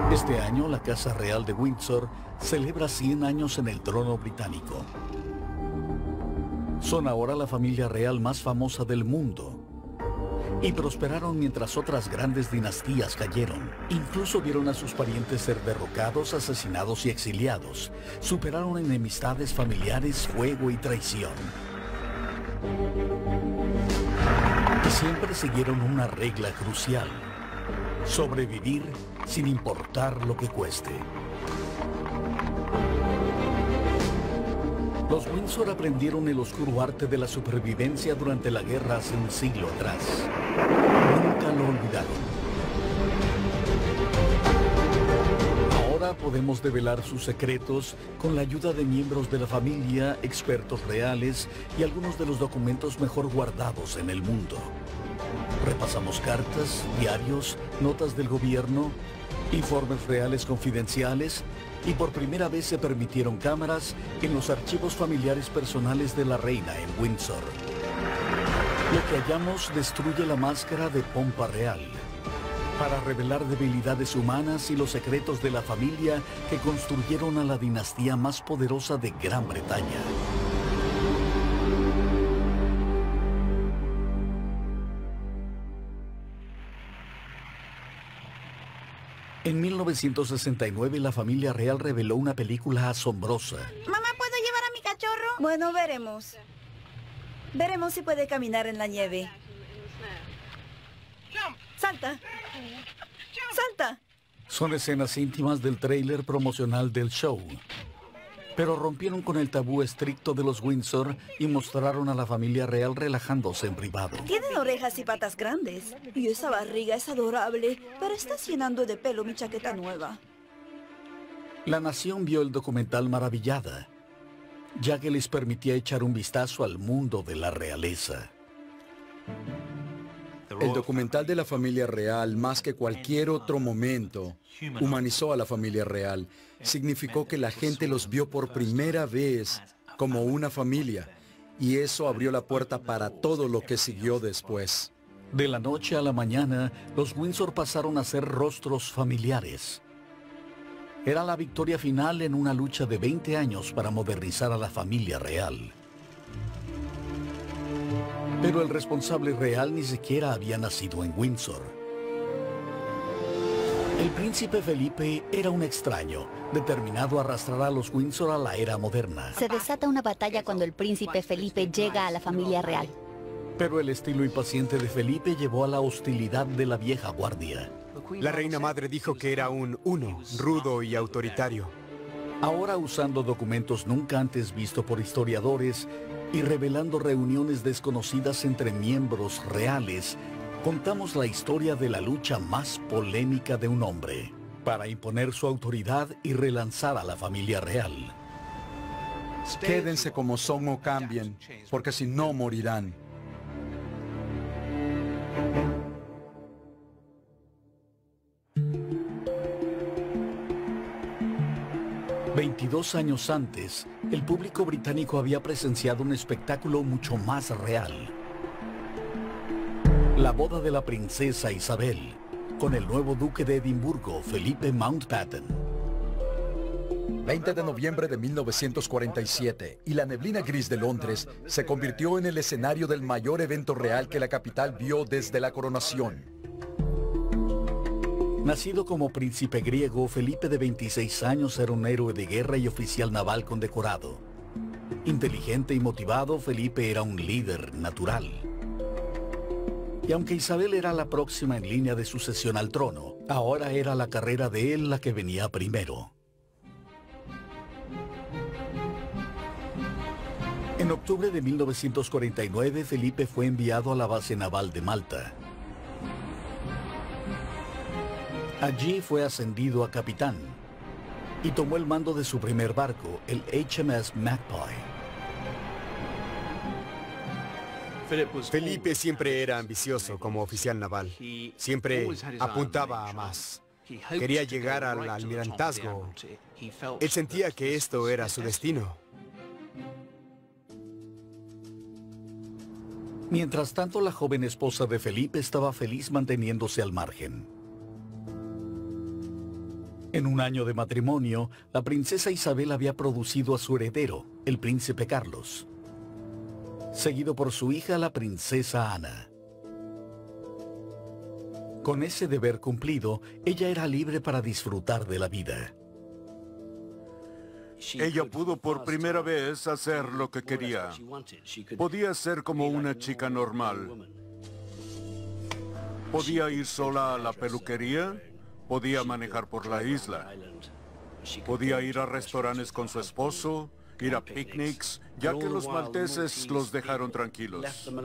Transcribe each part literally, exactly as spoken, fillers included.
Este año, la Casa Real de Windsor celebra cien años en el trono británico. Son ahora la familia real más famosa del mundo. Y prosperaron mientras otras grandes dinastías cayeron. Incluso vieron a sus parientes ser derrocados, asesinados y exiliados. Superaron enemistades familiares, fuego y traición. Y siempre siguieron una regla crucial: sobrevivir sin importar lo que cueste. Los Windsor aprendieron el oscuro arte de la supervivencia durante la guerra hace un siglo atrás. Nunca lo olvidaron. Ahora podemos develar sus secretos con la ayuda de miembros de la familia, expertos reales y algunos de los documentos mejor guardados en el mundo. Repasamos cartas, diarios, notas del gobierno, informes reales confidenciales, y por primera vez se permitieron cámaras en los archivos familiares personales de la reina en Windsor. Lo que hallamos destruye la máscara de pompa real para revelar debilidades humanas y los secretos de la familia que construyeron a la dinastía más poderosa de Gran Bretaña. En mil novecientos sesenta y nueve, la familia real reveló una película asombrosa. Mamá, ¿puedo llevar a mi cachorro? Bueno, veremos. Veremos si puede caminar en la nieve. ¡Salta! ¡Salta! Son escenas íntimas del tráiler promocional del show. Pero rompieron con el tabú estricto de los Windsor y mostraron a la familia real relajándose en privado. Tienen orejas y patas grandes. Y esa barriga es adorable, pero estás llenando de pelo mi chaqueta nueva. La nación vio el documental maravillada, ya que les permitía echar un vistazo al mundo de la realeza. El documental de la familia real, más que cualquier otro momento, humanizó a la familia real. Significó que la gente los vio por primera vez como una familia, y eso abrió la puerta para todo lo que siguió después. De la noche a la mañana, los Windsor pasaron a ser rostros familiares. Era la victoria final en una lucha de veinte años para modernizar a la familia real. Pero el responsable real ni siquiera había nacido en Windsor. El príncipe Felipe era un extraño, determinado a arrastrar a los Windsor a la era moderna. Se desata una batalla cuando el príncipe Felipe llega a la familia real. Pero el estilo impaciente de Felipe llevó a la hostilidad de la vieja guardia. La reina madre dijo que era un uno, rudo y autoritario. Ahora, usando documentos nunca antes vistos por historiadores y revelando reuniones desconocidas entre miembros reales, contamos la historia de la lucha más polémica de un hombre para imponer su autoridad y relanzar a la familia real. Quédense como son o cambien, porque si no morirán. veintidós años antes, el público británico había presenciado un espectáculo mucho más real. La boda de la princesa Isabel con el nuevo duque de Edimburgo, Felipe Mountbatten. veinte de noviembre de mil novecientos cuarenta y siete, y la neblina gris de Londres se convirtió en el escenario del mayor evento real que la capital vio desde la coronación. Nacido como príncipe griego, Felipe de veintiséis años era un héroe de guerra y oficial naval condecorado. Inteligente y motivado, Felipe era un líder natural. Y aunque Isabel era la próxima en línea de sucesión al trono, ahora era la carrera de él la que venía primero. En octubre de mil novecientos cuarenta y nueve, Felipe fue enviado a la base naval de Malta. Allí fue ascendido a capitán y tomó el mando de su primer barco, el H M S Magpie. Felipe siempre era ambicioso como oficial naval. Siempre apuntaba a más. Quería llegar al almirantazgo. Él sentía que esto era su destino. Mientras tanto, la joven esposa de Felipe estaba feliz manteniéndose al margen. En un año de matrimonio, la princesa Isabel había producido a su heredero, el príncipe Carlos, seguido por su hija, la princesa Ana. Con ese deber cumplido, ella era libre para disfrutar de la vida. Ella pudo por primera vez hacer lo que quería. Podía ser como una chica normal. Podía ir sola a la peluquería. Podía manejar por la isla. Podía ir a restaurantes con su esposo, ir a picnics, ya que los malteses los dejaron tranquilos.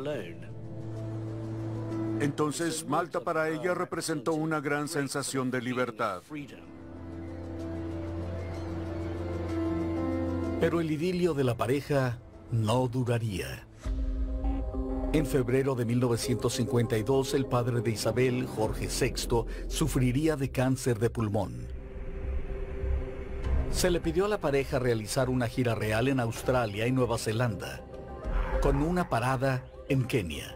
Entonces, Malta para ella representó una gran sensación de libertad. Pero el idilio de la pareja no duraría. En febrero de mil novecientos cincuenta y dos, el padre de Isabel, Jorge sexto, sufriría de cáncer de pulmón. Se le pidió a la pareja realizar una gira real en Australia y Nueva Zelanda, con una parada en Kenia.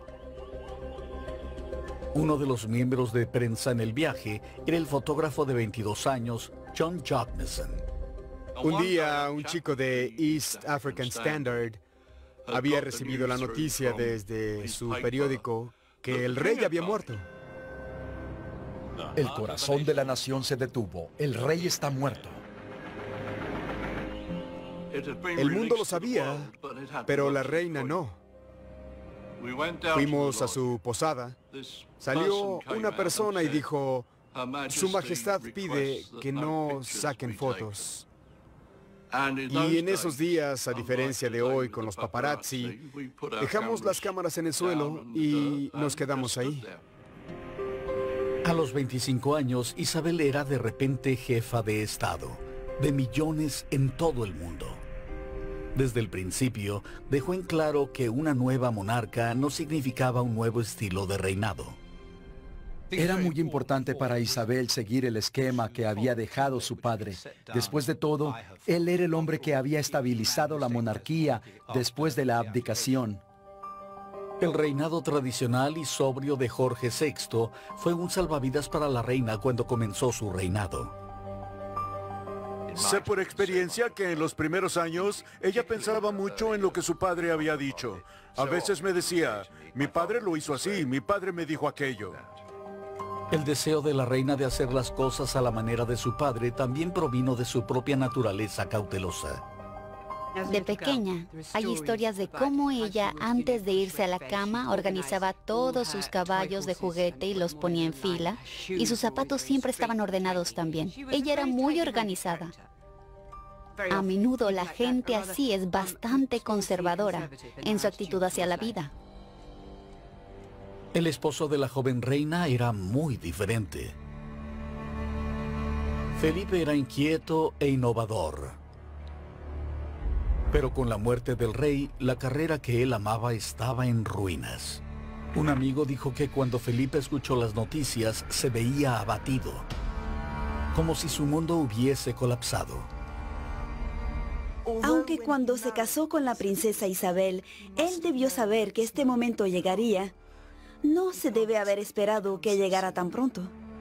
Uno de los miembros de prensa en el viaje era el fotógrafo de veintidós años, John Jacobson. Un día, un chico de East African Standard había recibido la noticia desde su periódico que el rey había muerto. El corazón de la nación se detuvo. El rey está muerto. El mundo lo sabía, pero la reina no. Fuimos a su posada. Salió una persona y dijo, Su Majestad pide que no saquen fotos. Y en esos días, a diferencia de hoy con los paparazzi, dejamos las cámaras en el suelo y nos quedamos ahí. A los veinticinco años, Isabel era de repente jefa de Estado, de millones en todo el mundo. Desde el principio, dejó en claro que una nueva monarca no significaba un nuevo estilo de reinado. Era muy importante para Isabel seguir el esquema que había dejado su padre. Después de todo, él era el hombre que había estabilizado la monarquía después de la abdicación. El reinado tradicional y sobrio de Jorge sexto fue un salvavidas para la reina cuando comenzó su reinado. Sé por experiencia que en los primeros años ella pensaba mucho en lo que su padre había dicho. A veces me decía, mi padre lo hizo así, mi padre me dijo aquello. El deseo de la reina de hacer las cosas a la manera de su padre también provino de su propia naturaleza cautelosa. De pequeña, hay historias de cómo ella, antes de irse a la cama, organizaba todos sus caballos de juguete y los ponía en fila, y sus zapatos siempre estaban ordenados también. Ella era muy organizada. A menudo la gente así es bastante conservadora en su actitud hacia la vida. El esposo de la joven reina era muy diferente. Felipe era inquieto e innovador. Pero con la muerte del rey, la carrera que él amaba estaba en ruinas. Un amigo dijo que cuando Felipe escuchó las noticias, se veía abatido, como si su mundo hubiese colapsado. Aunque cuando se casó con la princesa Isabel, él debió saber que este momento llegaría, no se debe haber esperado que llegara tan pronto.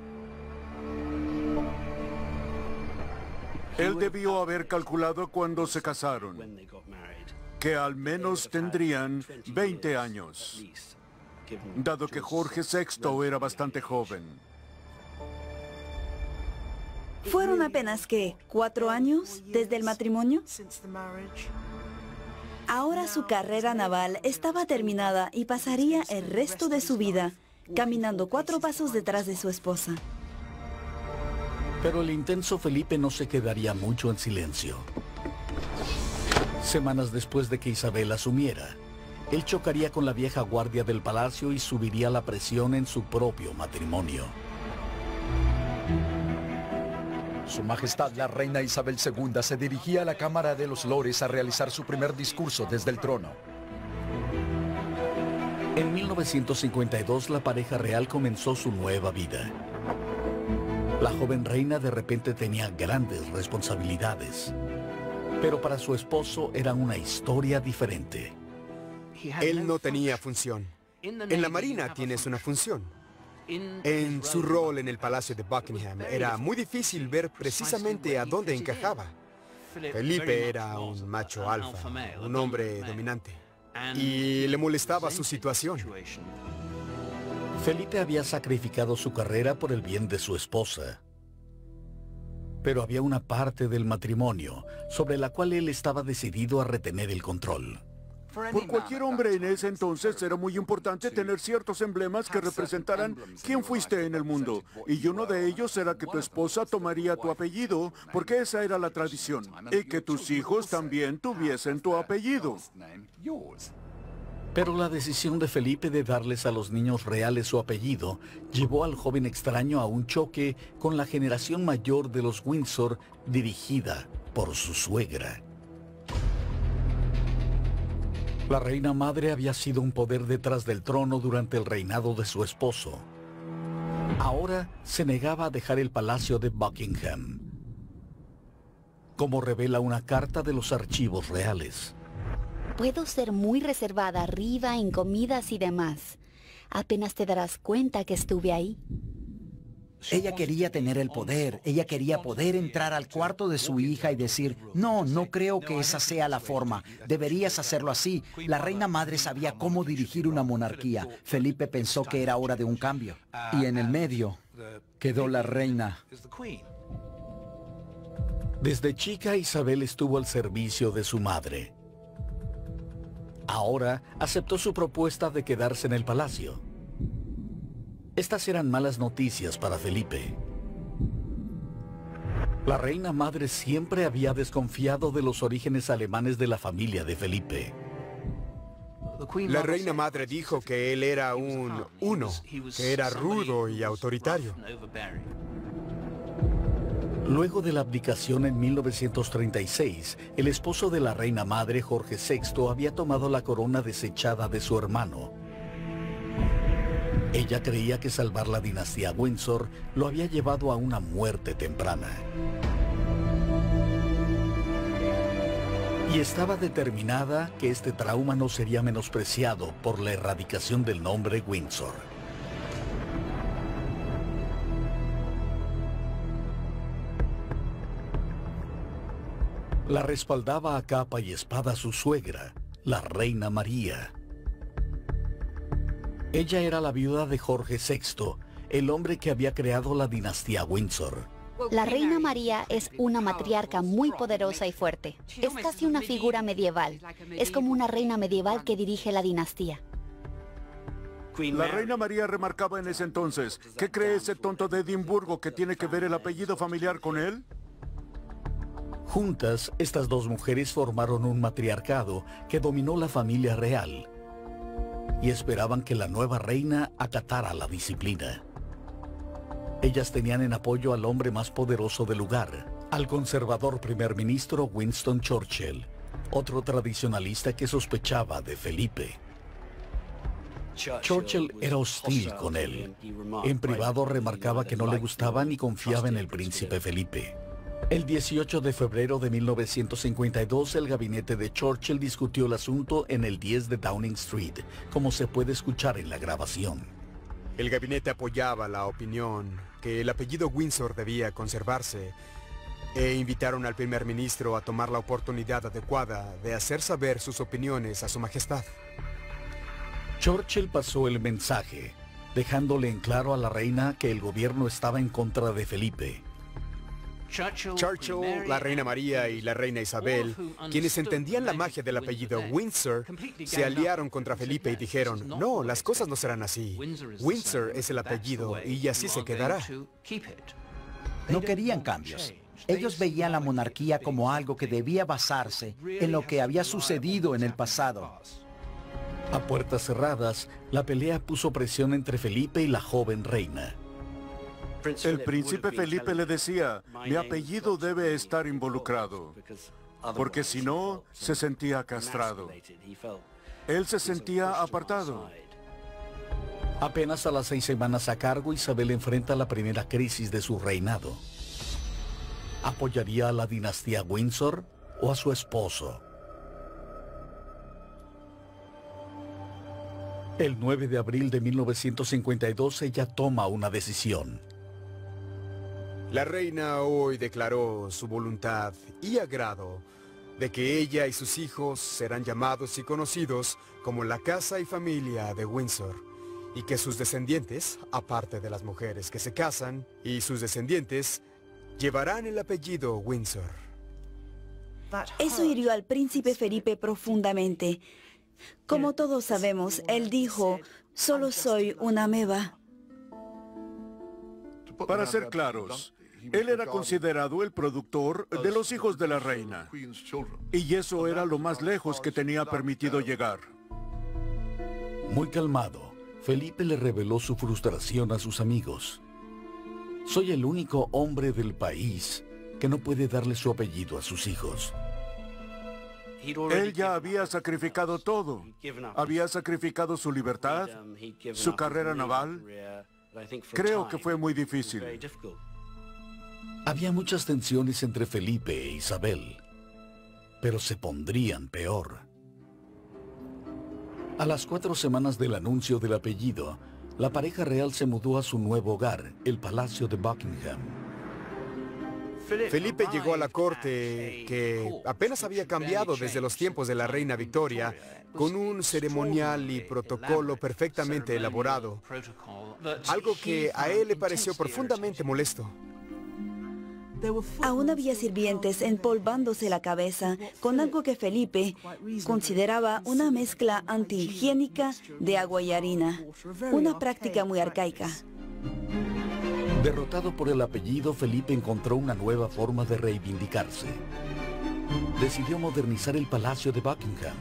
Él debió haber calculado cuando se casaron, que al menos tendrían veinte años, dado que Jorge sexto era bastante joven. ¿Fueron apenas, qué, cuatro años desde el matrimonio? Ahora su carrera naval estaba terminada y pasaría el resto de su vida caminando cuatro pasos detrás de su esposa. Pero el intenso Felipe no se quedaría mucho en silencio. Semanas después de que Isabel asumiera, él chocaría con la vieja guardia del palacio y subiría la presión en su propio matrimonio. Su Majestad la Reina Isabel segunda se dirigía a la Cámara de los Lores a realizar su primer discurso desde el trono. En mil novecientos cincuenta y dos, la pareja real comenzó su nueva vida. La joven reina de repente tenía grandes responsabilidades, pero para su esposo era una historia diferente. Él no tenía función. En la Marina tienes una función. En su rol en el Palacio de Buckingham, era muy difícil ver precisamente a dónde encajaba. Felipe era un macho alfa, un hombre dominante, y le molestaba su situación. Felipe había sacrificado su carrera por el bien de su esposa. Pero había una parte del matrimonio sobre la cual él estaba decidido a retener el control. Por cualquier hombre en ese entonces era muy importante tener ciertos emblemas que representaran quién fuiste en el mundo. Y uno de ellos era que tu esposa tomaría tu apellido, porque esa era la tradición. Y que tus hijos también tuviesen tu apellido. Pero la decisión de Felipe de darles a los niños reales su apellido llevó al joven extraño a un choque con la generación mayor de los Windsor, dirigida por su suegra. La reina madre había sido un poder detrás del trono durante el reinado de su esposo. Ahora se negaba a dejar el palacio de Buckingham, como revela una carta de los archivos reales. Puedo ser muy reservada arriba en comidas y demás. Apenas te darás cuenta que estuve ahí. Ella quería tener el poder, ella quería poder entrar al cuarto de su hija y decir, no, no creo que esa sea la forma, deberías hacerlo así. La reina madre sabía cómo dirigir una monarquía. Felipe pensó que era hora de un cambio. Y en el medio quedó la reina. Desde chica, Isabel estuvo al servicio de su madre. Ahora aceptó su propuesta de quedarse en el palacio. Estas eran malas noticias para Felipe. La reina madre siempre había desconfiado de los orígenes alemanes de la familia de Felipe. La reina madre dijo que él era un uno, que era rudo y autoritario. Luego de la abdicación en mil novecientos treinta y seis, el esposo de la reina madre, Jorge sexto, había tomado la corona desechada de su hermano. Ella creía que salvar la dinastía Windsor lo había llevado a una muerte temprana. Y estaba determinada que este trauma no sería menospreciado por la erradicación del nombre Windsor. La respaldaba a capa y espada su suegra, la reina María. Ella era la viuda de Jorge sexto, el hombre que había creado la dinastía Windsor. La reina María es una matriarca muy poderosa y fuerte. Es casi una figura medieval. Es como una reina medieval que dirige la dinastía. La reina María remarcaba en ese entonces, ¿qué cree ese tonto de Edimburgo que tiene que ver el apellido familiar con él? Juntas, estas dos mujeres formaron un matriarcado que dominó la familia real y esperaban que la nueva reina acatara la disciplina. Ellas tenían en apoyo al hombre más poderoso del lugar, al conservador primer ministro Winston Churchill, otro tradicionalista que sospechaba de Felipe. Churchill era hostil con él. En privado remarcaba que no le gustaba ni confiaba en el príncipe Felipe. El dieciocho de febrero de mil novecientos cincuenta y dos, el gabinete de Churchill discutió el asunto en el diez de Downing Street, como se puede escuchar en la grabación. El gabinete apoyaba la opinión que el apellido Windsor debía conservarse e invitaron al primer ministro a tomar la oportunidad adecuada de hacer saber sus opiniones a su majestad. Churchill pasó el mensaje, dejándole en claro a la reina que el gobierno estaba en contra de Felipe. Churchill, la reina María y la reina Isabel, quienes entendían la magia del apellido Windsor, se aliaron contra Felipe y dijeron, no, las cosas no serán así. Windsor es el apellido y así se quedará. No querían cambios. Ellos veían la monarquía como algo que debía basarse en lo que había sucedido en el pasado. A puertas cerradas, la pelea puso presión entre Felipe y la joven reina. El príncipe Felipe le decía, mi apellido debe estar involucrado, porque si no, se sentía castrado. Él se sentía apartado. Apenas a las seis semanas a cargo, Isabel enfrenta la primera crisis de su reinado. ¿Apoyaría a la dinastía Windsor o a su esposo? El nueve de abril de mil novecientos cincuenta y dos ella toma una decisión. La reina hoy declaró su voluntad y agrado de que ella y sus hijos serán llamados y conocidos como la casa y familia de Windsor, y que sus descendientes, aparte de las mujeres que se casan, y sus descendientes, llevarán el apellido Windsor. Eso hirió al príncipe Felipe profundamente. Como todos sabemos, él dijo, solo soy una ameba. Para ser claros, él era considerado el productor de los hijos de la reina. Y eso era lo más lejos que tenía permitido llegar. Muy calmado, Felipe le reveló su frustración a sus amigos. Soy el único hombre del país que no puede darle su apellido a sus hijos. Él ya había sacrificado todo. Había sacrificado su libertad, su carrera naval. Creo que fue muy difícil. Había muchas tensiones entre Felipe e Isabel, pero se pondrían peor. A las cuatro semanas del anuncio del apellido, la pareja real se mudó a su nuevo hogar, el Palacio de Buckingham. Felipe llegó a la corte, que apenas había cambiado desde los tiempos de la reina Victoria, con un ceremonial y protocolo perfectamente elaborado, algo que a él le pareció profundamente molesto. Aún había sirvientes empolvándose la cabeza con algo que Felipe consideraba una mezcla antihigiénica de agua y harina, una práctica muy arcaica. Derrotado por el apellido, Felipe encontró una nueva forma de reivindicarse. Decidió modernizar el Palacio de Buckingham.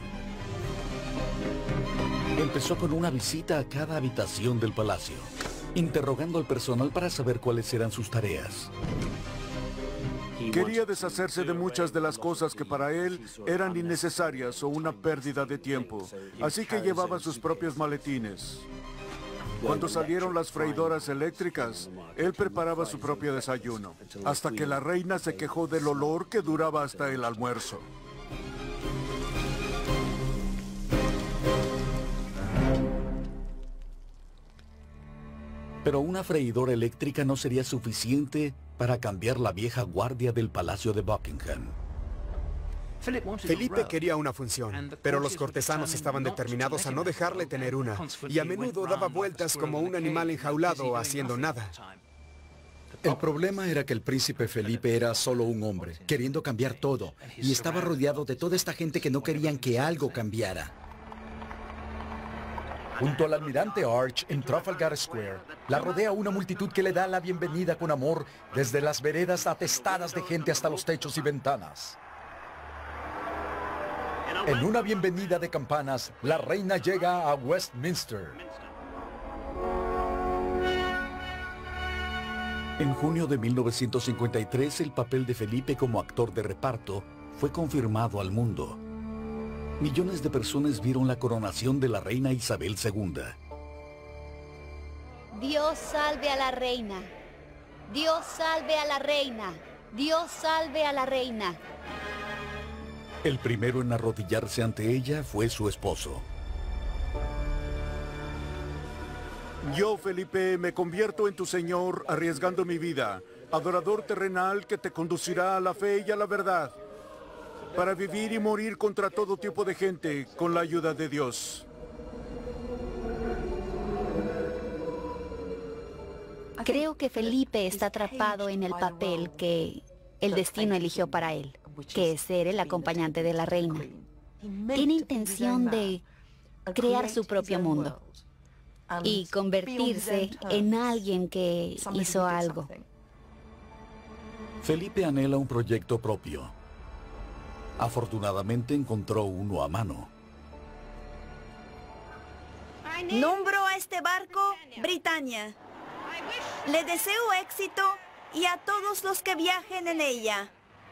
Empezó con una visita a cada habitación del palacio, interrogando al personal para saber cuáles eran sus tareas. Quería deshacerse de muchas de las cosas que para él eran innecesarias o una pérdida de tiempo, así que llevaba sus propios maletines. Cuando salieron las freidoras eléctricas, él preparaba su propio desayuno, hasta que la reina se quejó del olor que duraba hasta el almuerzo. Pero una freidora eléctrica no sería suficiente para cambiar la vieja guardia del Palacio de Buckingham. Felipe quería una función, pero los cortesanos estaban determinados a no dejarle tener una, y a menudo daba vueltas como un animal enjaulado haciendo nada. El problema era que el príncipe Felipe era solo un hombre, queriendo cambiar todo, y estaba rodeado de toda esta gente que no querían que algo cambiara. Junto al almirante Arch en Trafalgar Square, la rodea una multitud que le da la bienvenida con amor desde las veredas atestadas de gente hasta los techos y ventanas. En una bienvenida de campanas, la reina llega a Westminster. En junio de mil novecientos cincuenta y tres, el papel de Felipe como actor de reparto fue confirmado al mundo. Millones de personas vieron la coronación de la reina Isabel segunda. Dios salve a la reina. Dios salve a la reina. Dios salve a la reina. El primero en arrodillarse ante ella fue su esposo. Yo, Felipe, me convierto en tu señor arriesgando mi vida, adorador terrenal que te conducirá a la fe y a la verdad, para vivir y morir contra todo tipo de gente con la ayuda de Dios. Creo que Felipe está atrapado en el papel que el destino eligió para él, que es ser el acompañante de la reina. Tiene intención de crear su propio mundo y convertirse en alguien que hizo algo. Felipe anhela un proyecto propio. Afortunadamente encontró uno a mano. Nombro a este barco Britannia. Le deseo éxito y a todos los que viajen en ella.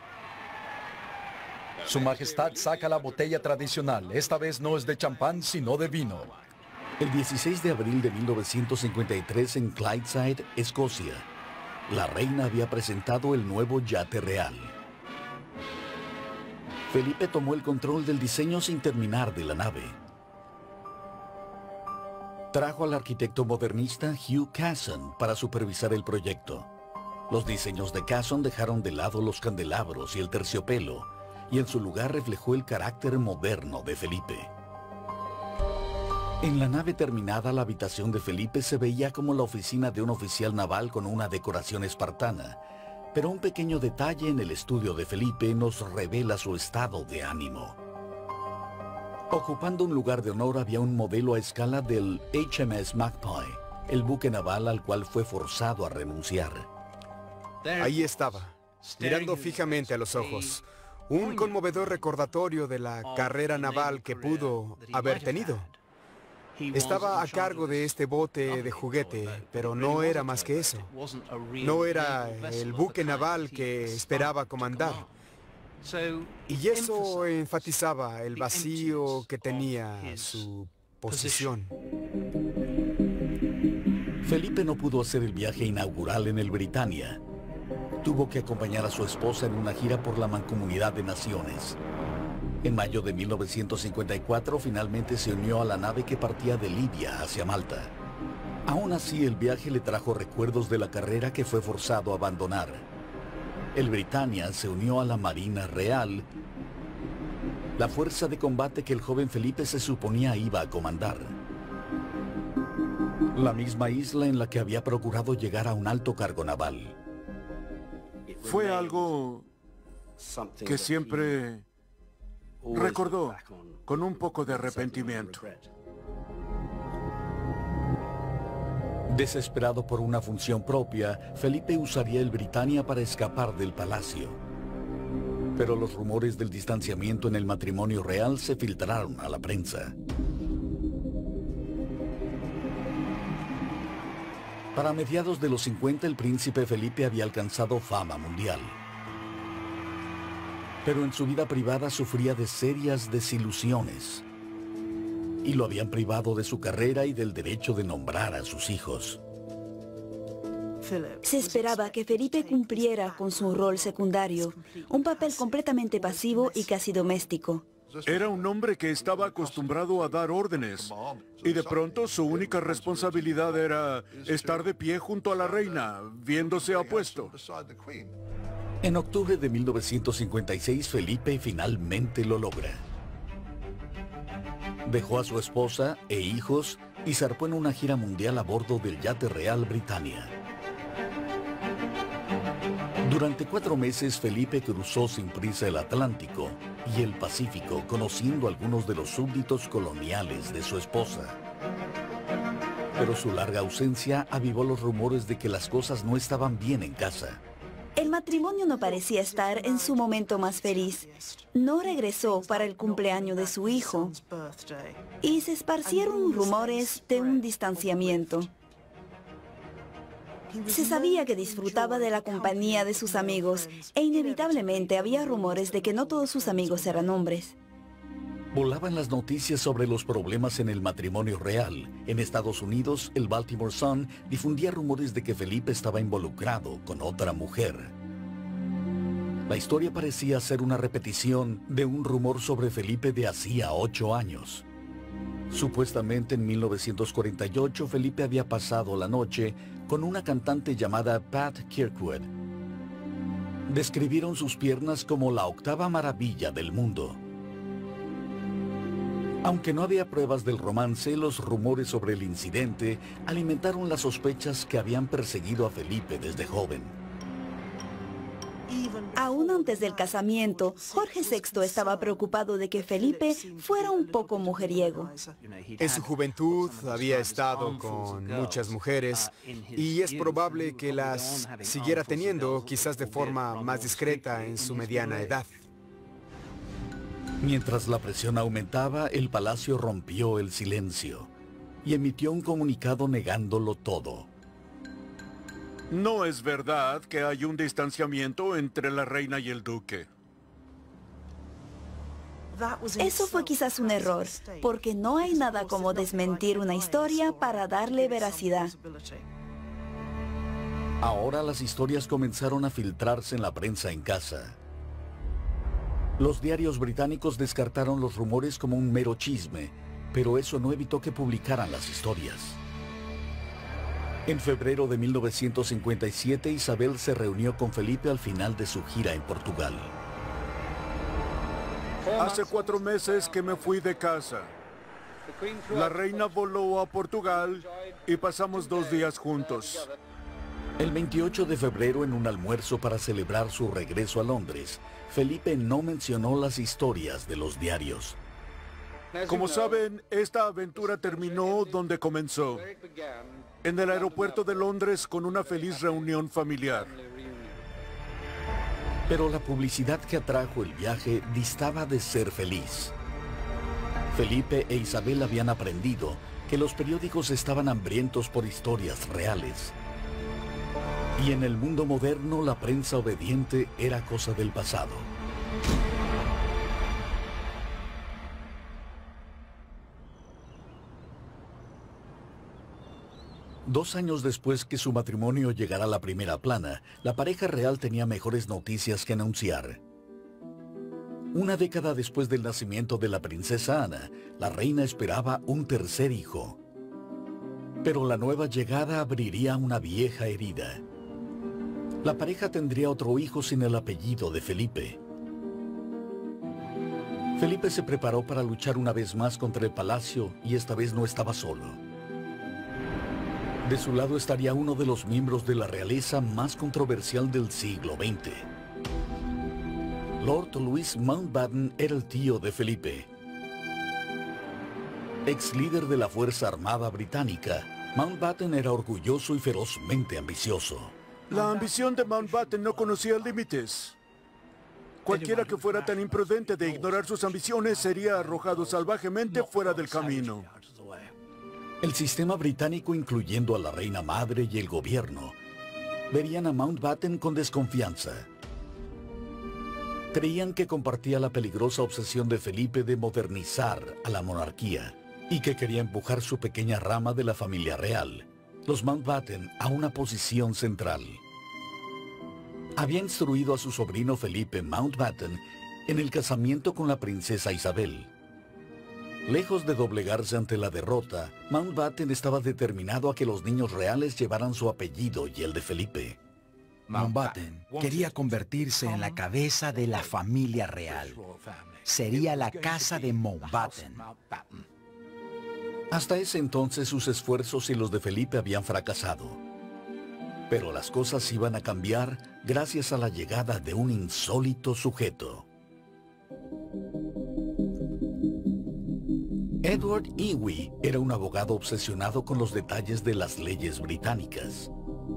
Su Majestad saca la botella tradicional. Esta vez no es de champán, sino de vino. El dieciséis de abril de mil novecientos cincuenta y tres en Clydeside, Escocia, la reina había presentado el nuevo yate real. Felipe tomó el control del diseño sin terminar de la nave. Trajo al arquitecto modernista Hugh Casson para supervisar el proyecto. Los diseños de Casson dejaron de lado los candelabros y el terciopelo, y en su lugar reflejó el carácter moderno de Felipe. En la nave terminada, la habitación de Felipe se veía como la oficina de un oficial naval con una decoración espartana, pero un pequeño detalle en el estudio de Felipe nos revela su estado de ánimo. Ocupando un lugar de honor había un modelo a escala del H M S Magpie, el buque naval al cual fue forzado a renunciar. Ahí estaba, mirando fijamente a los ojos, un conmovedor recordatorio de la carrera naval que pudo haber tenido. Estaba a cargo de este bote de juguete, pero no era más que eso. No era el buque naval que esperaba comandar. Y eso enfatizaba el vacío que tenía su posición. Felipe no pudo hacer el viaje inaugural en el Britannia. Tuvo que acompañar a su esposa en una gira por la Mancomunidad de Naciones. En mayo de mil novecientos cincuenta y cuatro finalmente se unió a la nave que partía de Libia hacia Malta. Aún así, el viaje le trajo recuerdos de la carrera que fue forzado a abandonar. El Britannia se unió a la Marina Real, la fuerza de combate que el joven Felipe se suponía iba a comandar. La misma isla en la que había procurado llegar a un alto cargo naval. Fue algo que siempre recordó con un poco de arrepentimiento. Desesperado por una función propia, Felipe usaría el Britannia para escapar del palacio. Pero los rumores del distanciamiento en el matrimonio real se filtraron a la prensa. Para mediados de los cincuenta, el príncipe Felipe había alcanzado fama mundial. Pero en su vida privada sufría de serias desilusiones. Y lo habían privado de su carrera y del derecho de nombrar a sus hijos. Se esperaba que Felipe cumpliera con su rol secundario, un papel completamente pasivo y casi doméstico. Era un hombre que estaba acostumbrado a dar órdenes, y de pronto su única responsabilidad era estar de pie junto a la reina, viéndose apuesto. En octubre de mil novecientos cincuenta y seis, Felipe finalmente lo logra. Dejó a su esposa e hijos y zarpó en una gira mundial a bordo del yate real Britannia. Durante cuatro meses, Felipe cruzó sin prisa el Atlántico y el Pacífico, conociendo a algunos de los súbditos coloniales de su esposa. Pero su larga ausencia avivó los rumores de que las cosas no estaban bien en casa. El matrimonio no parecía estar en su momento más feliz. No regresó para el cumpleaños de su hijo. Y se esparcieron rumores de un distanciamiento. Se sabía que disfrutaba de la compañía de sus amigos e inevitablemente había rumores de que no todos sus amigos eran hombres. Volaban las noticias sobre los problemas en el matrimonio real. En Estados Unidos, el Baltimore Sun difundía rumores de que Felipe estaba involucrado con otra mujer. La historia parecía ser una repetición de un rumor sobre Felipe de hacía ocho años. Supuestamente en mil novecientos cuarenta y ocho, Felipe había pasado la noche con una cantante llamada Pat Kirkwood. Describieron sus piernas como la octava maravilla del mundo. Aunque no había pruebas del romance, los rumores sobre el incidente alimentaron las sospechas que habían perseguido a Felipe desde joven. Aún antes del casamiento, Jorge sexto estaba preocupado de que Felipe fuera un poco mujeriego. En su juventud había estado con muchas mujeres y es probable que las siguiera teniendo, quizás de forma más discreta en su mediana edad. Mientras la presión aumentaba, el palacio rompió el silencio y emitió un comunicado negándolo todo. No es verdad que hay un distanciamiento entre la reina y el duque. Eso fue quizás un error, porque no hay nada como desmentir una historia para darle veracidad. Ahora las historias comenzaron a filtrarse en la prensa en casa. Los diarios británicos descartaron los rumores como un mero chisme pero eso no evitó que publicaran las historias. En febrero de mil novecientos cincuenta y siete, Isabel se reunió con Felipe al final de su gira en Portugal. Hace cuatro meses que me fui de casa. La reina voló a Portugal y pasamos dos días juntos. El veintiocho de febrero, en un almuerzo para celebrar su regreso a Londres, Felipe no mencionó las historias de los diarios. Como saben, esta aventura terminó donde comenzó, en el aeropuerto de Londres con una feliz reunión familiar. Pero la publicidad que atrajo el viaje distaba de ser feliz. Felipe e Isabel habían aprendido que los periódicos estaban hambrientos por historias reales. Y en el mundo moderno, la prensa obediente era cosa del pasado. Dos años después que su matrimonio llegara a la primera plana, la pareja real tenía mejores noticias que anunciar. Una década después del nacimiento de la princesa Ana, la reina esperaba un tercer hijo. Pero la nueva llegada abriría una vieja herida. La pareja tendría otro hijo sin el apellido de Felipe. Felipe se preparó para luchar una vez más contra el palacio y esta vez no estaba solo. De su lado estaría uno de los miembros de la realeza más controversial del siglo veinte. Lord Louis Mountbatten era el tío de Felipe. Ex líder de la Fuerza Armada Británica, Mountbatten era orgulloso y ferozmente ambicioso. La ambición de Mountbatten no conocía límites. Cualquiera que fuera tan imprudente de ignorar sus ambiciones sería arrojado salvajemente fuera del camino. El sistema británico, incluyendo a la reina madre y el gobierno, verían a Mountbatten con desconfianza. Creían que compartía la peligrosa obsesión de Felipe de modernizar a la monarquía y que quería empujar su pequeña rama de la familia real, los Mountbatten, a una posición central. Había instruido a su sobrino Felipe Mountbatten en el casamiento con la princesa Isabel. Lejos de doblegarse ante la derrota, Mountbatten estaba determinado a que los niños reales llevaran su apellido y el de Felipe. Mountbatten quería convertirse en la cabeza de la familia real. Sería la casa de Mountbatten. Hasta ese entonces sus esfuerzos y los de Felipe habían fracasado. Pero las cosas iban a cambiar gracias a la llegada de un insólito sujeto. Edward Ewey era un abogado obsesionado con los detalles de las leyes británicas.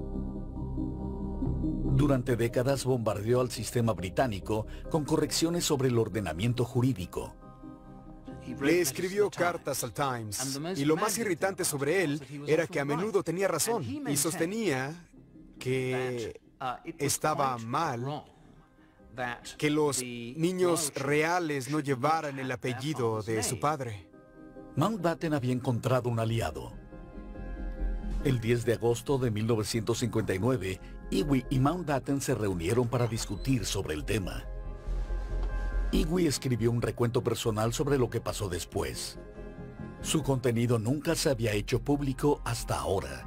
Durante décadas bombardeó al sistema británico con correcciones sobre el ordenamiento jurídico. Le escribió cartas al Times, y lo más irritante sobre él era que a menudo tenía razón y sostenía que estaba mal que los niños reales no llevaran el apellido de su padre. Mountbatten había encontrado un aliado. El diez de agosto de mil novecientos cincuenta y nueve, Ewey y Mountbatten se reunieron para discutir sobre el tema. Ewey escribió un recuento personal sobre lo que pasó después. Su contenido nunca se había hecho público hasta ahora.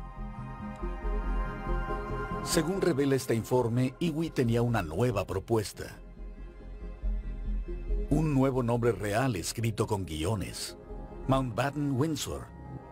Según revela este informe, Ewey tenía una nueva propuesta. Un nuevo nombre real escrito con guiones. Mountbatten Windsor.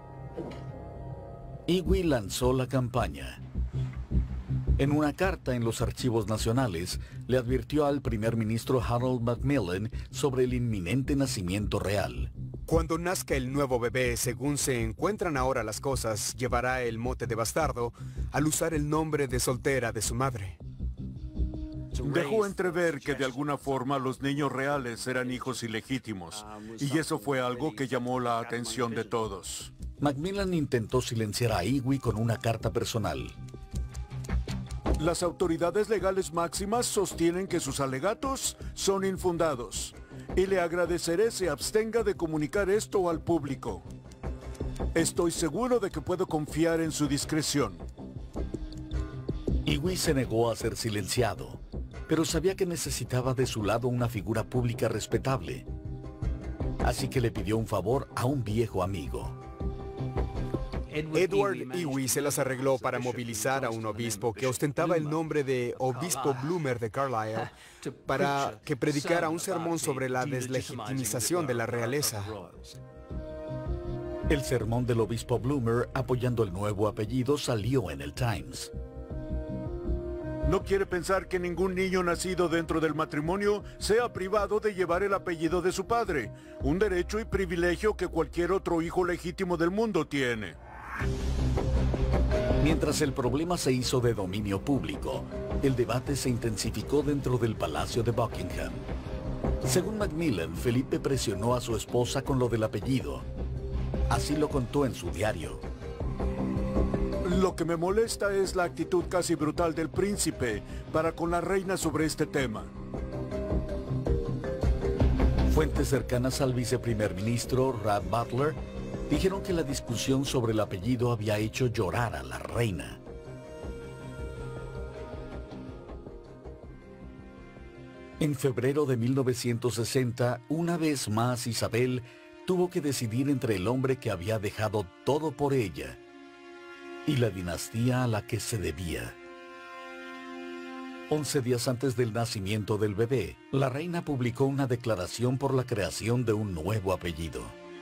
Ewey lanzó la campaña. En una carta en los archivos nacionales, le advirtió al primer ministro Harold Macmillan sobre el inminente nacimiento real. Cuando nazca el nuevo bebé, según se encuentran ahora las cosas, llevará el mote de bastardo al usar el nombre de soltera de su madre. Dejó entrever que de alguna forma los niños reales eran hijos ilegítimos, y eso fue algo que llamó la atención de todos. Macmillan intentó silenciar a Ewey con una carta personal. Las autoridades legales máximas sostienen que sus alegatos son infundados, y le agradeceré se abstenga de comunicar esto al público. Estoy seguro de que puedo confiar en su discreción. Ewey se negó a ser silenciado, pero sabía que necesitaba de su lado una figura pública respetable. así que le pidió un favor a un viejo amigo. Edward Ewing se las arregló para movilizar a un obispo que ostentaba el nombre de Obispo Bloomer de Carlisle para que predicara un sermón sobre la deslegitimización de la realeza. El sermón del obispo Bloomer, apoyando el nuevo apellido, salió en el Times. ¿No quiere pensar que ningún niño nacido dentro del matrimonio sea privado de llevar el apellido de su padre? Un derecho y privilegio que cualquier otro hijo legítimo del mundo tiene. Mientras el problema se hizo de dominio público, el debate se intensificó dentro del Palacio de Buckingham. Según Macmillan, Felipe presionó a su esposa con lo del apellido. Así lo contó en su diario. Lo que me molesta es la actitud casi brutal del príncipe para con la reina sobre este tema. Fuentes cercanas al viceprimer ministro, Rab Butler, dijeron que la discusión sobre el apellido había hecho llorar a la reina. En febrero de mil novecientos sesenta, una vez más Isabel tuvo que decidir entre el hombre que había dejado todo por ella y la dinastía a la que se debía. Once días antes del nacimiento del bebé, la reina publicó una declaración por la creación de un nuevo apellido: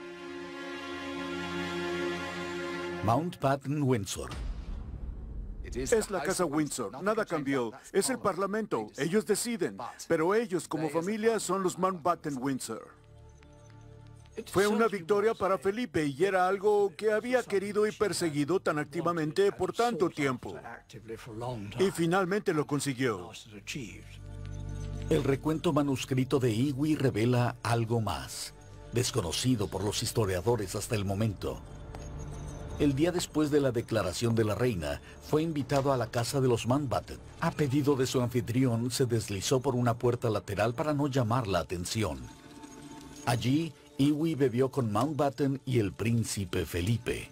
Mountbatten Windsor. Es la casa Windsor, nada cambió. Es el parlamento, ellos deciden. Pero ellos como familia son los Mountbatten Windsor. Fue una victoria para Felipe y era algo que había querido y perseguido tan activamente por tanto tiempo. Y finalmente lo consiguió. El recuento manuscrito de Ewing revela algo más, desconocido por los historiadores hasta el momento. El día después de la declaración de la reina, fue invitado a la casa de los Mountbatten. A pedido de su anfitrión, se deslizó por una puerta lateral para no llamar la atención. Allí, Ewing bebió con Mountbatten y el príncipe Felipe.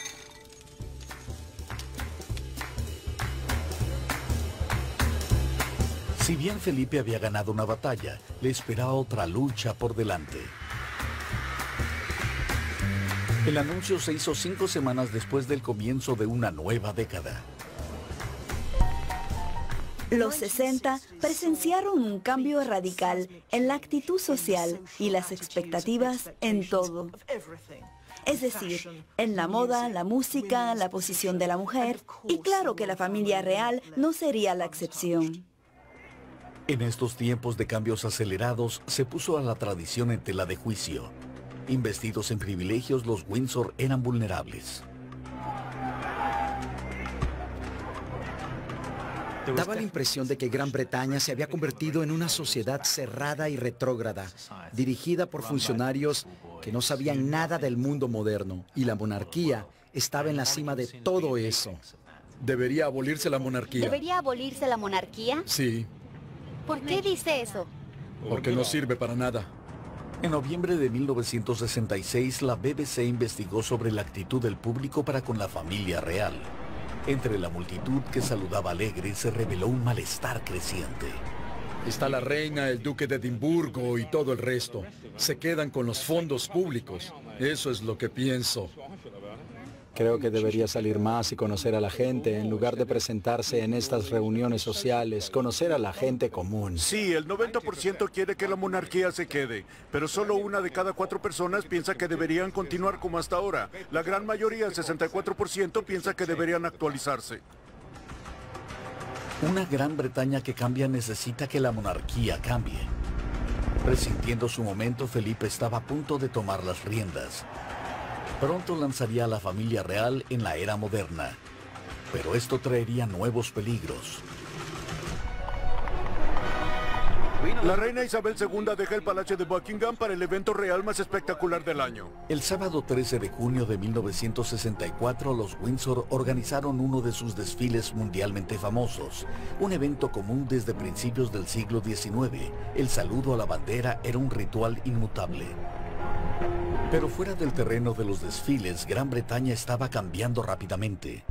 Si bien Felipe había ganado una batalla, le esperaba otra lucha por delante. El anuncio se hizo cinco semanas después del comienzo de una nueva década. Los sesenta presenciaron un cambio radical en la actitud social y las expectativas en todo. Es decir, en la moda, la música, la posición de la mujer, y claro que la familia real no sería la excepción. En estos tiempos de cambios acelerados, se puso a la tradición en tela de juicio. Investidos en privilegios, los Windsor eran vulnerables. Daba la impresión de que Gran Bretaña se había convertido en una sociedad cerrada y retrógrada, dirigida por funcionarios que no sabían nada del mundo moderno, y la monarquía estaba en la cima de todo eso. Debería abolirse la monarquía. ¿Debería abolirse la monarquía? Sí. ¿Por qué dice eso? Porque no sirve para nada. En noviembre de mil novecientos sesenta y seis, la B B C investigó sobre la actitud del público para con la familia real. Entre la multitud que saludaba alegre se reveló un malestar creciente. Está la reina, el duque de Edimburgo y todo el resto. Se quedan con los fondos públicos. Eso es lo que pienso. Creo que debería salir más y conocer a la gente en lugar de presentarse en estas reuniones sociales, conocer a la gente común. Sí, el noventa por ciento quiere que la monarquía se quede, pero solo una de cada cuatro personas piensa que deberían continuar como hasta ahora. La gran mayoría, el sesenta y cuatro por ciento, piensa que deberían actualizarse. Una Gran Bretaña que cambia necesita que la monarquía cambie. Presintiendo su momento, Felipe estaba a punto de tomar las riendas. Pronto lanzaría a la familia real en la era moderna, pero esto traería nuevos peligros. La reina Isabel segunda deja el Palacio de Buckingham para el evento real más espectacular del año. El sábado trece de junio de mil novecientos sesenta y cuatro, los Windsor organizaron uno de sus desfiles mundialmente famosos, un evento común desde principios del siglo diecinueve. El saludo a la bandera era un ritual inmutable. Pero fuera del terreno de los desfiles, Gran Bretaña estaba cambiando rápidamente.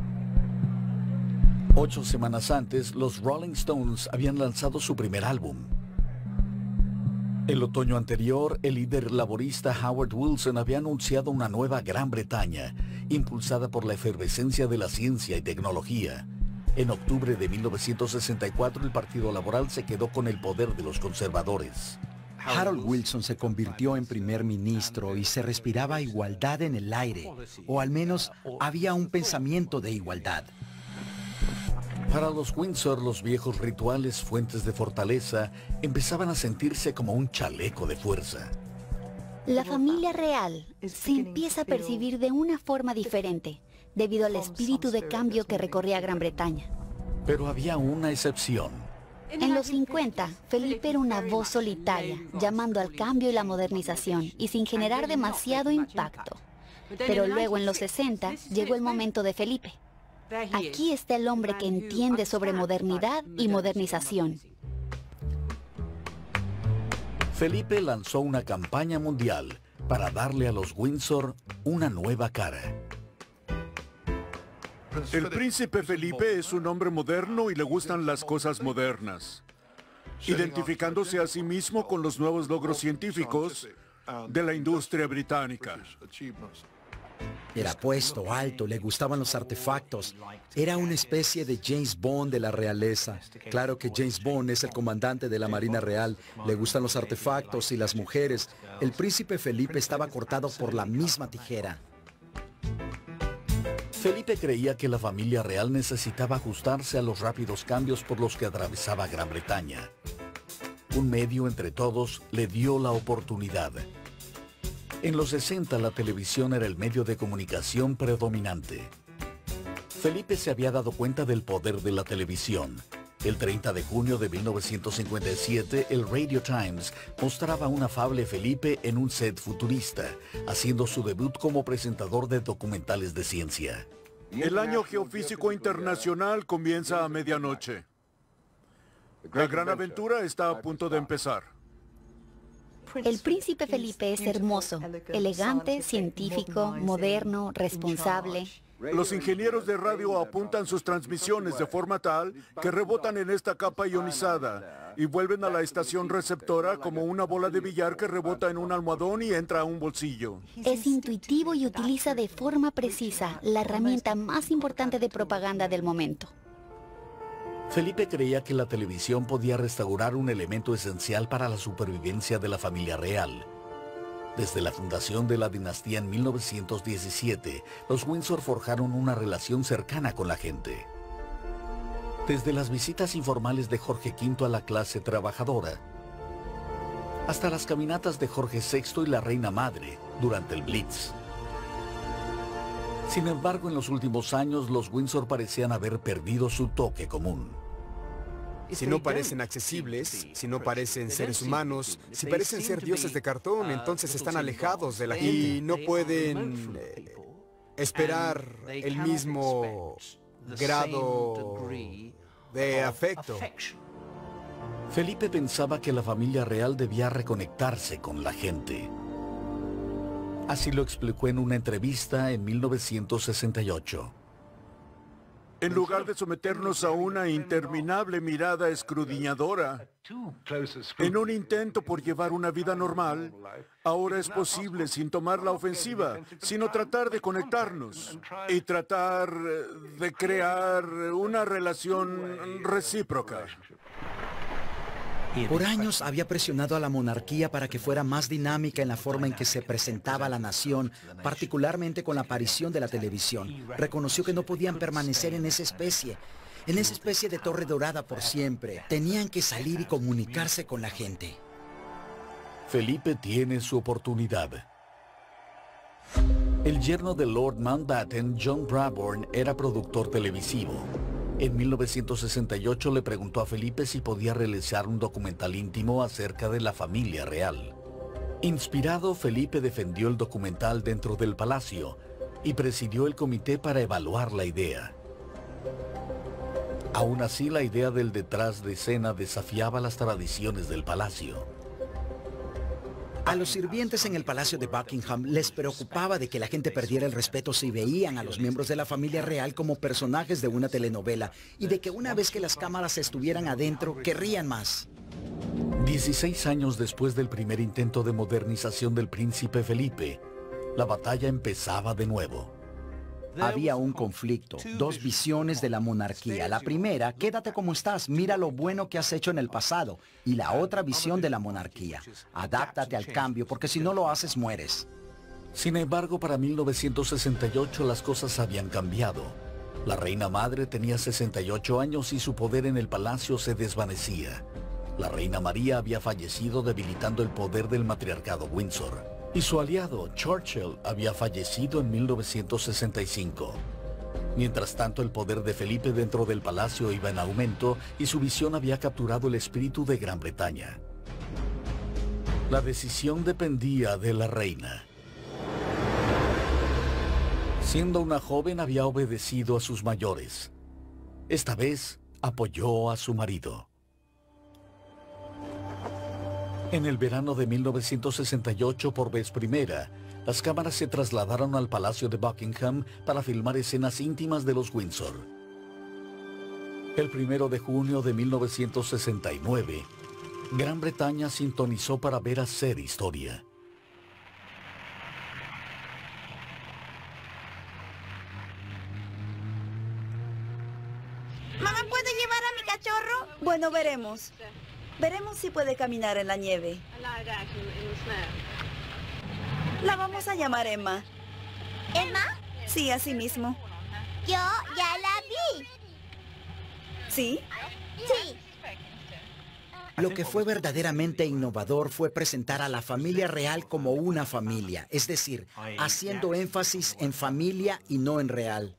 Ocho semanas antes, los Rolling Stones habían lanzado su primer álbum. El otoño anterior, el líder laborista Howard Wilson había anunciado una nueva Gran Bretaña, impulsada por la efervescencia de la ciencia y tecnología. En octubre de mil novecientos sesenta y cuatro, el Partido Laboral se quedó con el poder de los conservadores. Harold Wilson se convirtió en primer ministro y se respiraba igualdad en el aire, o al menos había un pensamiento de igualdad. Para los Windsor, los viejos rituales, fuentes de fortaleza, empezaban a sentirse como un chaleco de fuerza. La familia real se empieza a percibir de una forma diferente, debido al espíritu de cambio que recorría Gran Bretaña. Pero había una excepción. En los cincuenta, Felipe era una voz solitaria, llamando al cambio y la modernización, y sin generar demasiado impacto. Pero luego, en los sesenta, llegó el momento de Felipe. Aquí está el hombre que entiende sobre modernidad y modernización. Felipe lanzó una campaña mundial para darle a los Windsor una nueva cara. El príncipe Felipe es un hombre moderno y le gustan las cosas modernas, identificándose a sí mismo con los nuevos logros científicos de la industria británica. Era puesto, alto, le gustaban los artefactos. Era una especie de James Bond de la realeza. Claro que James Bond es el comandante de la Marina Real. Le gustan los artefactos y las mujeres. El príncipe Felipe estaba cortado por la misma tijera. Felipe creía que la familia real necesitaba ajustarse a los rápidos cambios por los que atravesaba Gran Bretaña. Un medio entre todos le dio la oportunidad. En los sesenta, la televisión era el medio de comunicación predominante. Felipe se había dado cuenta del poder de la televisión. El treinta de junio de mil novecientos cincuenta y siete, el Radio Times mostraba un afable Felipe en un set futurista, haciendo su debut como presentador de documentales de ciencia. El año geofísico internacional comienza a medianoche. La gran aventura está a punto de empezar. El príncipe Felipe es hermoso, elegante, científico, moderno, responsable. Los ingenieros de radio apuntan sus transmisiones de forma tal que rebotan en esta capa ionizada y vuelven a la estación receptora como una bola de billar que rebota en un almohadón y entra a un bolsillo. Es intuitivo y utiliza de forma precisa la herramienta más importante de propaganda del momento. Felipe creía que la televisión podía restaurar un elemento esencial para la supervivencia de la familia real. Desde la fundación de la dinastía en mil novecientos diecisiete, los Windsor forjaron una relación cercana con la gente. Desde las visitas informales de Jorge quinto a la clase trabajadora, hasta las caminatas de Jorge sexto y la reina madre durante el Blitz. Sin embargo, en los últimos años, los Windsor parecían haber perdido su toque común. Si no parecen accesibles, si no parecen seres humanos, si parecen ser dioses de cartón, entonces están alejados de la gente. Y no pueden eh, esperar el mismo grado de afecto. Felipe pensaba que la familia real debía reconectarse con la gente. Así lo explicó en una entrevista en mil novecientos sesenta y ocho. En lugar de someternos a una interminable mirada escudriñadora, en un intento por llevar una vida normal, ahora es posible, sin tomar la ofensiva, sino tratar de conectarnos y tratar de crear una relación recíproca. Por años había presionado a la monarquía para que fuera más dinámica en la forma en que se presentaba a la nación, particularmente con la aparición de la televisión. Reconoció que no podían permanecer en esa especie, en esa especie de torre dorada por siempre. Tenían que salir y comunicarse con la gente. Felipe tiene su oportunidad. El yerno de Lord Mountbatten, John Brabourne, era productor televisivo. En mil novecientos sesenta y ocho le preguntó a Felipe si podía realizar un documental íntimo acerca de la familia real. Inspirado, Felipe defendió el documental dentro del palacio y presidió el comité para evaluar la idea. Aún así, la idea del detrás de escena desafiaba las tradiciones del palacio. A los sirvientes en el Palacio de Buckingham les preocupaba de que la gente perdiera el respeto si veían a los miembros de la familia real como personajes de una telenovela y de que una vez que las cámaras estuvieran adentro, querrían más. Dieciséis años después del primer intento de modernización del príncipe Felipe, la batalla empezaba de nuevo. Había un conflicto, dos visiones de la monarquía. La primera, quédate como estás, mira lo bueno que has hecho en el pasado. Y la otra visión de la monarquía, adáptate al cambio, porque si no lo haces, mueres. Sin embargo, para mil novecientos sesenta y ocho las cosas habían cambiado. La reina madre tenía sesenta y ocho años y su poder en el palacio se desvanecía. La reina María había fallecido debilitando el poder del matriarcado Windsor. Y su aliado, Churchill, había fallecido en mil novecientos sesenta y cinco. Mientras tanto, el poder de Felipe dentro del palacio iba en aumento y su visión había capturado el espíritu de Gran Bretaña. La decisión dependía de la reina. Siendo una joven, había obedecido a sus mayores. Esta vez, apoyó a su marido. En el verano de mil novecientos sesenta y ocho, por vez primera, las cámaras se trasladaron al Palacio de Buckingham para filmar escenas íntimas de los Windsor. El primero de junio de mil novecientos sesenta y nueve, Gran Bretaña sintonizó para ver hacer historia. ¿Mamá puede llevar a mi cachorro? Bueno, veremos. Veremos si puede caminar en la nieve. La vamos a llamar Emma. ¿Emma? Sí, así mismo. Yo ya la vi. ¿Sí? Sí. Lo que fue verdaderamente innovador fue presentar a la familia real como una familia, es decir, haciendo énfasis en familia y no en real.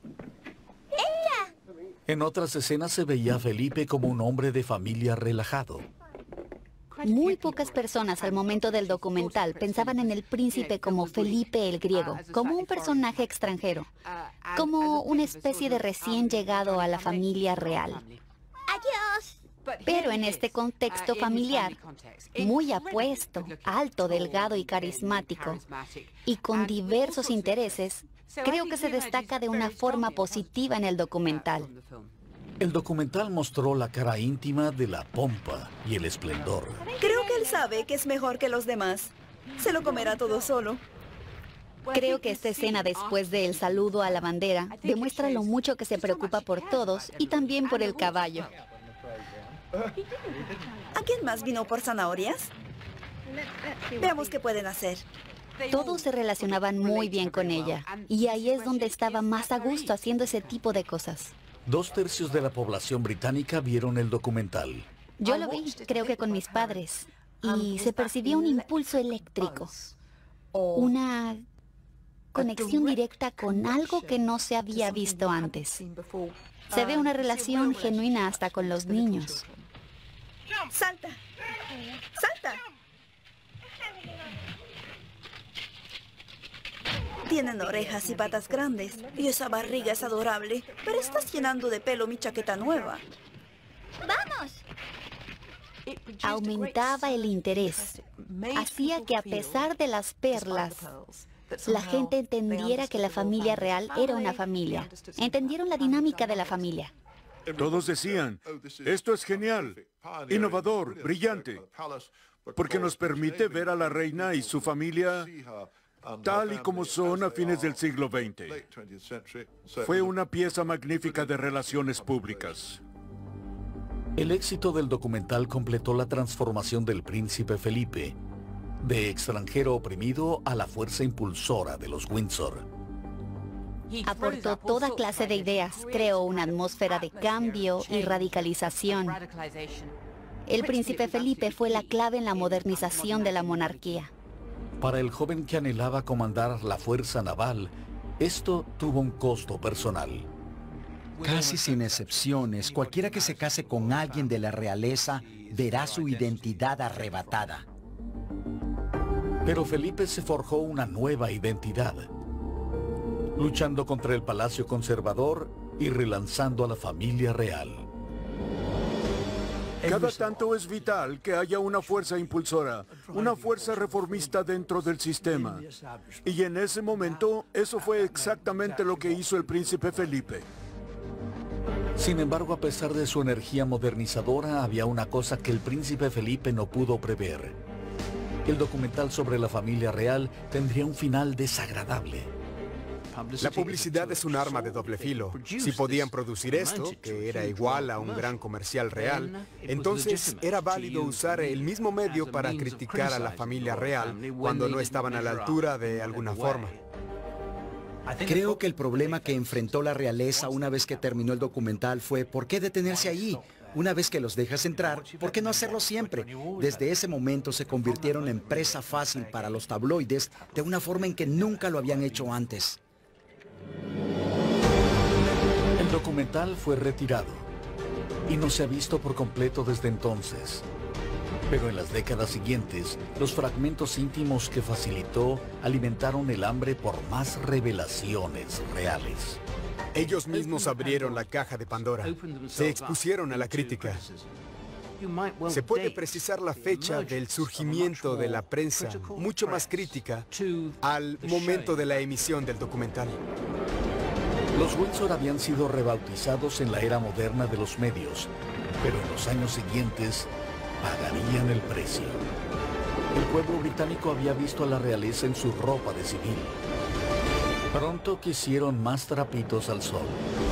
En otras escenas se veía a Felipe como un hombre de familia relajado. Muy pocas personas al momento del documental pensaban en el príncipe como Felipe el Griego, como un personaje extranjero, como una especie de recién llegado a la familia real. Adiós. Pero en este contexto familiar, muy apuesto, alto, delgado y carismático, y con diversos intereses, creo que se destaca de una forma positiva en el documental. El documental mostró la cara íntima de la pompa y el esplendor. Creo que él sabe que es mejor que los demás. Se lo comerá todo solo. Creo que esta escena después del saludo a la bandera demuestra lo mucho que se preocupa por todos y también por el caballo. ¿A quién más vino por zanahorias? Veamos qué pueden hacer. Todos se relacionaban muy bien con ella, y ahí es donde estaba más a gusto haciendo ese tipo de cosas. Dos tercios de la población británica vieron el documental. Yo lo vi, creo que con mis padres, y se percibía un impulso eléctrico, una conexión directa con algo que no se había visto antes. Se ve una relación genuina hasta con los niños. ¡Salta! ¡Salta! Tienen orejas y patas grandes, y esa barriga es adorable, pero estás llenando de pelo mi chaqueta nueva. ¡Vamos! Aumentaba el interés. Hacía que a pesar de las perlas, la gente entendiera que la familia real era una familia. Entendieron la dinámica de la familia. Todos decían, esto es genial, innovador, brillante, porque nos permite ver a la reina y su familia tal y como son a fines del siglo veinte. Fue una pieza magnífica de relaciones públicas. El éxito del documental completó la transformación del príncipe Felipe, de extranjero oprimido a la fuerza impulsora de los Windsor. Aportó toda clase de ideas, creó una atmósfera de cambio y radicalización. El príncipe Felipe fue la clave en la modernización de la monarquía. Para el joven que anhelaba comandar la fuerza naval, esto tuvo un costo personal. Casi sin excepciones, cualquiera que se case con alguien de la realeza verá su identidad arrebatada. Pero Felipe se forjó una nueva identidad, luchando contra el palacio conservador y relanzando a la familia real. Cada tanto es vital que haya una fuerza impulsora, una fuerza reformista dentro del sistema. Y en ese momento, eso fue exactamente lo que hizo el príncipe Felipe. Sin embargo, a pesar de su energía modernizadora, había una cosa que el príncipe Felipe no pudo prever. El documental sobre la familia real tendría un final desagradable. La publicidad es un arma de doble filo. Si podían producir esto, que era igual a un gran comercial real, entonces era válido usar el mismo medio para criticar a la familia real cuando no estaban a la altura de alguna forma. Creo que el problema que enfrentó la realeza una vez que terminó el documental fue ¿por qué detenerse allí? Una vez que los dejas entrar, ¿por qué no hacerlo siempre? Desde ese momento se convirtieron en presa fácil para los tabloides de una forma en que nunca lo habían hecho antes. El documental fue retirado y no se ha visto por completo desde entonces. Pero en las décadas siguientes, los fragmentos íntimos que facilitó alimentaron el hambre por más revelaciones reales. Ellos mismos abrieron la caja de Pandora. Se expusieron a la crítica. Se puede precisar la fecha del surgimiento de la prensa, mucho más crítica, al momento de la emisión del documental. Los Windsor habían sido rebautizados en la era moderna de los medios, pero en los años siguientes pagarían el precio. El pueblo británico había visto a la realeza en su ropa de civil. Pronto quisieron más trapitos al sol.